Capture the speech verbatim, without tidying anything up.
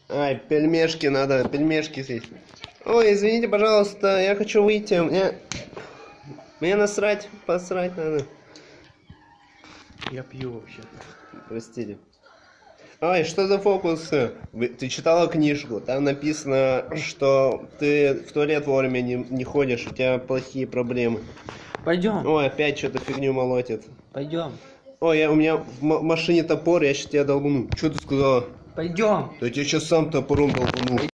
Ай, пельмешки надо, пельмешки съесть. Ой, извините, пожалуйста, я хочу выйти. Мне, мне насрать, посрать надо. Я пью вообще. Простите. Ой, что за фокусы? Ты читала книжку? Там написано, что ты в туалет вовремя не, не ходишь, у тебя плохие проблемы. Пойдем. Ой, опять что-то фигню молотит. Пойдем. Ой, я, у меня в машине топор, я сейчас тебя долбану. Что ты сказала? Пойдем. Да я тебя сейчас сам топором долбану.